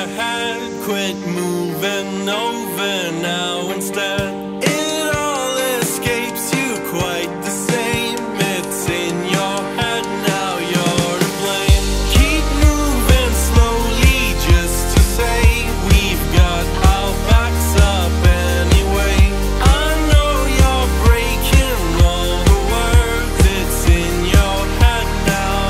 head, quit moving over now instead. It all escapes you quite the same. It's in your head now, you're to blame. Keep moving slowly just to say we've got our backs up anyway. I know you're breaking all the words. It's in your head now.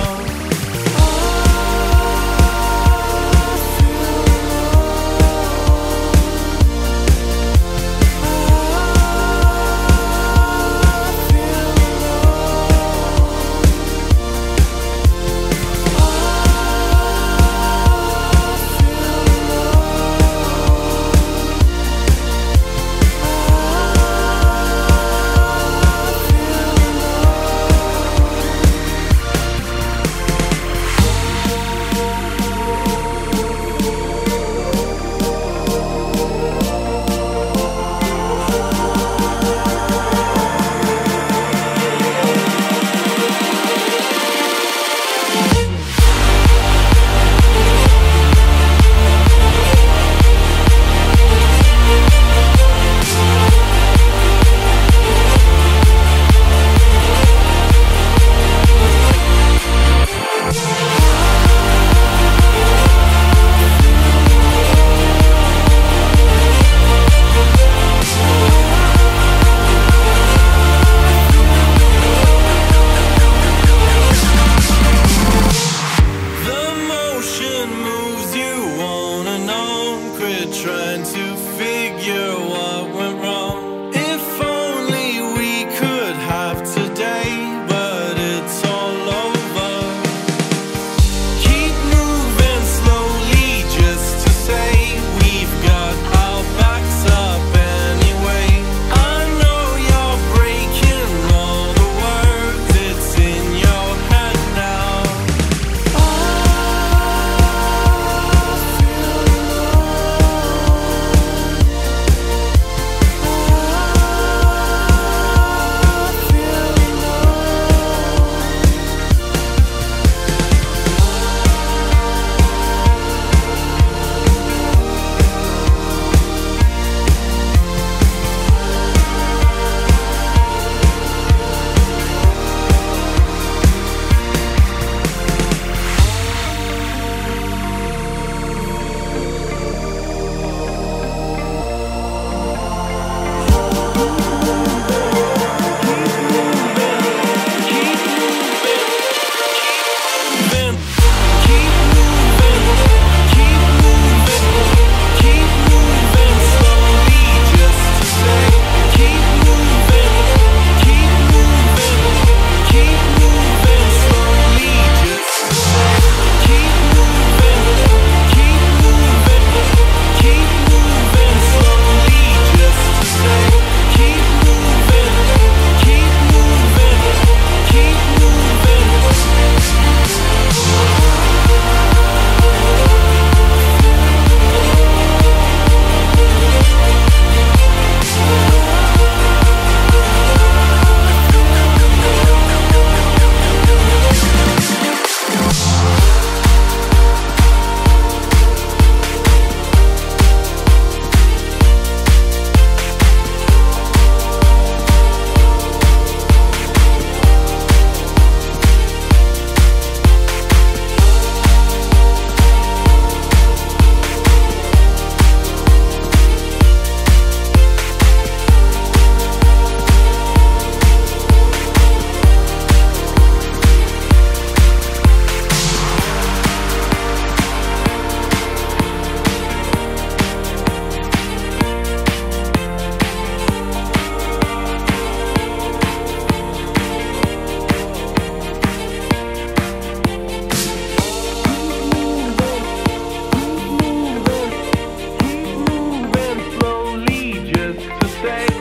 Trying to figure what went wrong. If only we could have today, but it's all over. Keep moving slowly just to say we've got our backs up anyway. I know you're breaking all the words. It's in your head now. Say